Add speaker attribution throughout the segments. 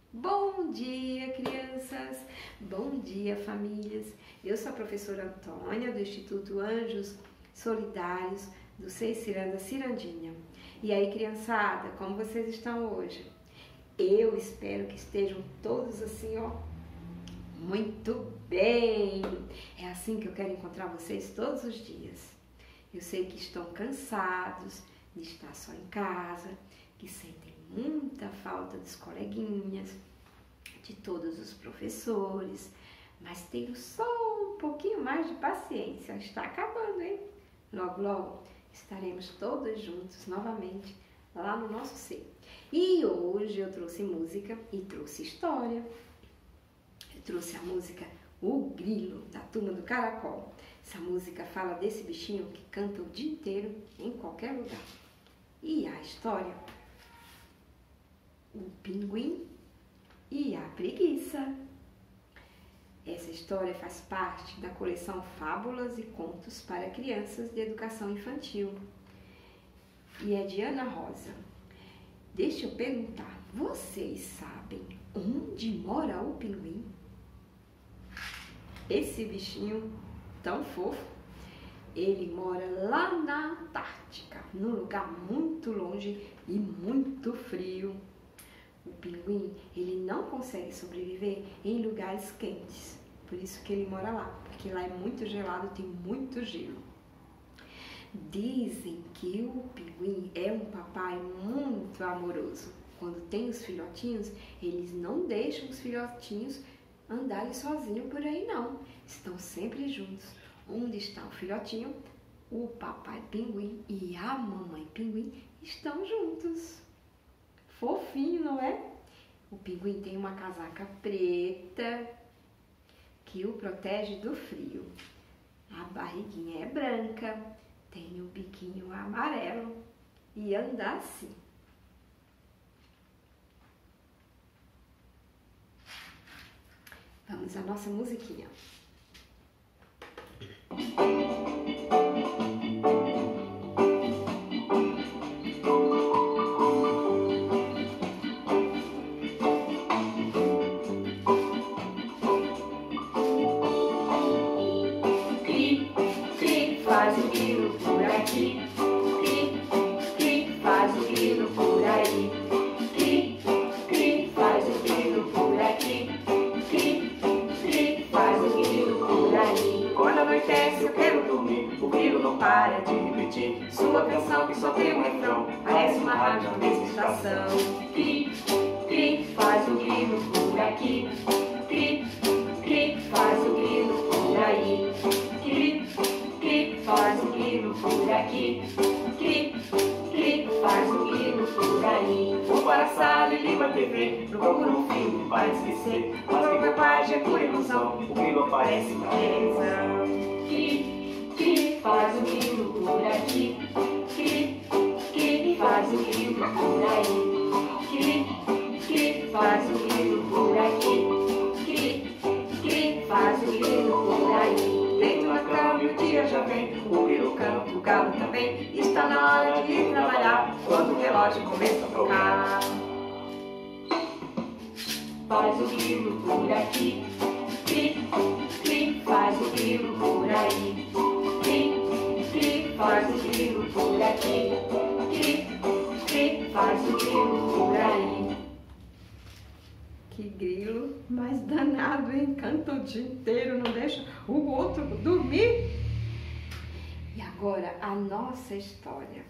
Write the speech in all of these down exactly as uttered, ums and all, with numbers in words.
Speaker 1: Bom dia, crianças! Bom dia, famílias! Eu sou a professora Antônia, do Instituto Anjos Solidários, do Seis Ciranda Cirandinha. E aí, criançada, como vocês estão hoje? Eu espero que estejam todos assim, ó, muito bem! É assim que eu quero encontrar vocês todos os dias. Eu sei que estão cansados de estar só em casa, que sentem muita falta dos coleguinhas, de todos os professores, mas tenho só um pouquinho mais de paciência, está acabando, hein? Logo, logo estaremos todos juntos novamente lá no nosso ser. E hoje eu trouxe música e trouxe história. Eu trouxe a música O Grilo, da Turma do Caracol. Essa música fala desse bichinho que canta o dia inteiro em qualquer lugar. E a história? O pinguim e a preguiça. Essa história faz parte da coleção Fábulas e Contos para Crianças de Educação Infantil e é de Ana Rosa. Deixa eu perguntar, vocês sabem onde mora o pinguim? Esse bichinho tão fofo, ele mora lá na Antártica, num lugar muito longe e muito frio. O pinguim, ele não consegue sobreviver em lugares quentes, por isso que ele mora lá, porque lá é muito gelado, tem muito gelo. Dizem que o pinguim é um papai muito amoroso. Quando tem os filhotinhos, eles não deixam os filhotinhos andarem sozinhos por aí não, estão sempre juntos. Onde está o filhotinho, o papai pinguim e a mamãe pinguim estão juntos. Fofinho, não é? O pinguim tem uma casaca preta que o protege do frio. A barriguinha é branca, tem o biquinho amarelo e anda assim. Vamos à nossa musiquinha.
Speaker 2: Faz o grilo por aqui, cri, cri, faz o grilo por aí, cri, cri, faz o grilo por aqui, cri, cri, faz o grilo por aí. Quando anoitece eu quero dormir, o grilo não para de repetir sua canção que só tem um refrão, parece uma rádio na mesma estação. Cri, cri, faz o grilo por aqui, cri, cri, faz o grilo por aí, cri, cri, faz o grilo por aqui, cri, cri, faz o grilo por aí. Vou para a sala e ligo a T V, procuro um filme para esquecer, mas o meu pai é por ilusão, o grilo aparece na televisão. Cri, cri, faz o grilo por aqui, cri, cri, faz o grilo por aí, cri, cri, faz o grilo por aqui, cri, cri, faz o grilo por aí. Deito na cama e o dia já vem, o grilo canta, o galo também, está na hora de ir trabalhar, quando o relógio começa a tocar. Faz o grilo por aqui, cri, cri, faz o grilo por aí, cri, cri, faz o grilo por aqui, cri, cri, faz o grilo por aí.
Speaker 1: Que grilo mais danado, hein? Canta o dia inteiro, não deixa o outro dormir. E agora a nossa história.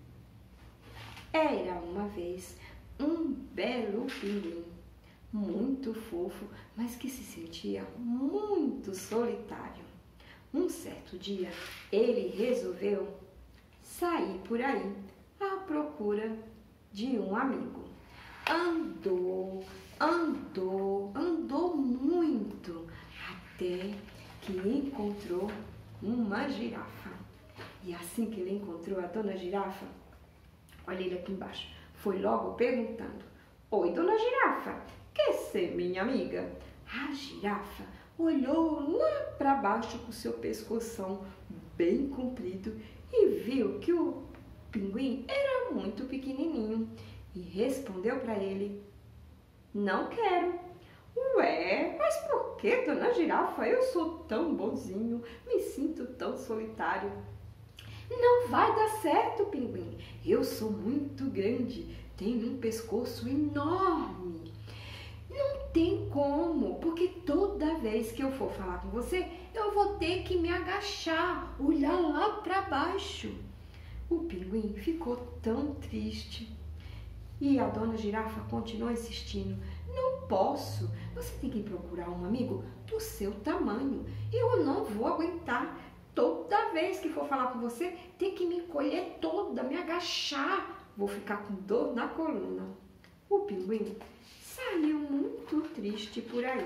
Speaker 1: Era uma vez um belo pinguim, muito fofo, mas que se sentia muito solitário. Um certo dia, ele resolveu sair por aí à procura de um amigo. Andou, andou, andou muito, até que encontrou uma girafa. E assim que ele encontrou a dona girafa, olha ele aqui embaixo, foi logo perguntando: "Oi, dona girafa, quer ser minha amiga?" A girafa olhou lá para baixo com seu pescoção bem comprido e viu que o pinguim era muito pequenininho e respondeu para ele: Não quero. Ué, mas por que, dona Girafa? Eu sou tão bonzinho, me sinto tão solitário. Não vai dar certo, Pinguim. Eu sou muito grande, tenho um pescoço enorme. Não tem como, porque toda vez que eu for falar com você, eu vou ter que me agachar, olhar lá para baixo. O Pinguim ficou tão triste. E a dona Girafa continuou insistindo. Não posso, você tem que procurar um amigo do seu tamanho. Eu não vou aguentar. Toda vez que for falar com você, tem que me encolher toda, me agachar. Vou ficar com dor na coluna. O Pinguim saiu muito triste por aí.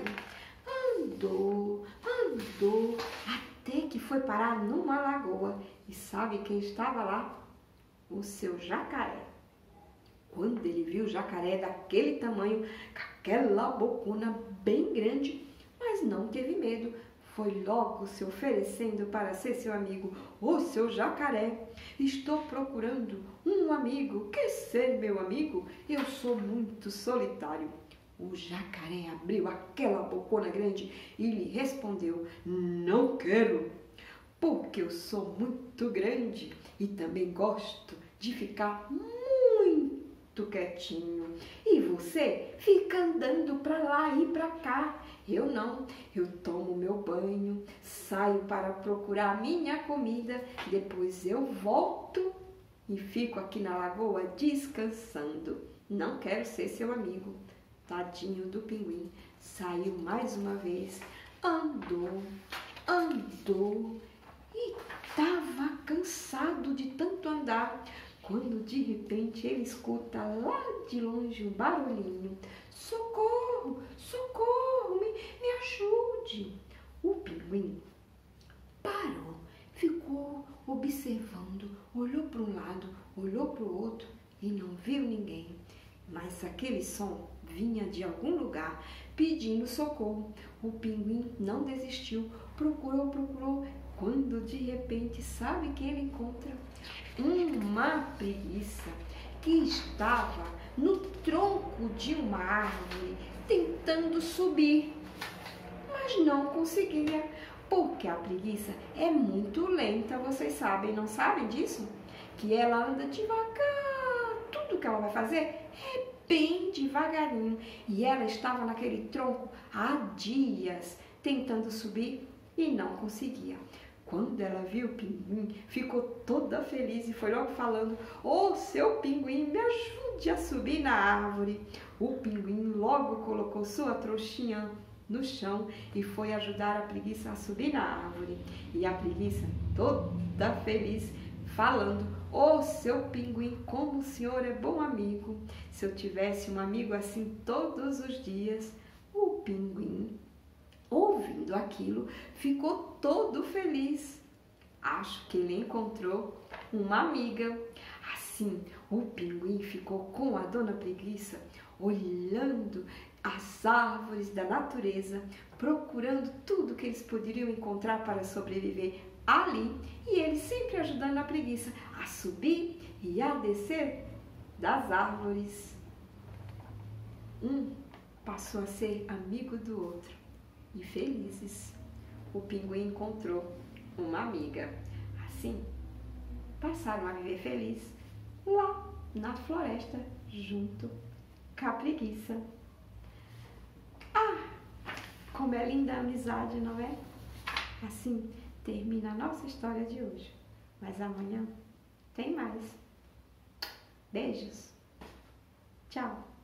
Speaker 1: Andou, andou, até que foi parar numa lagoa. E sabe quem estava lá? O seu jacaré. Quando ele viu o jacaré daquele tamanho, com aquela bocona bem grande, mas não teve medo, foi logo se oferecendo para ser seu amigo. Ô, seu jacaré, estou procurando um amigo. Quer ser meu amigo? Eu sou muito solitário. O jacaré abriu aquela bocona grande e lhe respondeu: não quero, porque eu sou muito grande e também gosto de ficar muito quietinho. E você fica andando para lá e para cá. Eu não, eu tomo meu banho, saio para procurar minha comida, depois eu volto e fico aqui na lagoa descansando. Não quero ser seu amigo. Tadinho do Pinguim, saiu mais uma vez, andou, andou e estava cansado de tanto andar, quando de repente ele escuta lá de longe um barulhinho. Socorro, socorro, me, me ajude. O Pinguim parou, ficou observando, olhou para um lado, olhou para o outro e não viu ninguém. Mas aquele som vinha de algum lugar pedindo socorro. O Pinguim não desistiu, procurou, procurou, quando de repente, sabe quem ele encontra? Uma preguiça que estava no tronco de uma árvore tentando subir, mas não conseguia, porque a preguiça é muito lenta, vocês sabem, não sabem disso? Que ela anda devagar, tudo que ela vai fazer é bem devagarinho, e ela estava naquele tronco há dias tentando subir e não conseguia. Quando ela viu o Pinguim, ficou toda feliz e foi logo falando: ô, seu Pinguim, me ajude a subir na árvore. O Pinguim logo colocou sua trouxinha no chão e foi ajudar a preguiça a subir na árvore. E a preguiça, toda feliz, falando: ô, seu Pinguim, como o senhor é bom amigo. Se eu tivesse um amigo assim todos os dias. O Pinguim, ouvindo aquilo, ficou todo feliz. Acho que ele encontrou uma amiga. Assim, o Pinguim ficou com a dona Preguiça, olhando as árvores da natureza, procurando tudo que eles poderiam encontrar para sobreviver ali, e ele sempre ajudando a preguiça a subir e a descer das árvores. Um passou a ser amigo do outro. E felizes, o Pinguim encontrou uma amiga. Assim, passaram a viver felizes lá na floresta, junto com a preguiça. Ah, como é linda a amizade, não é? Assim termina a nossa história de hoje. Mas amanhã tem mais. Beijos. Tchau.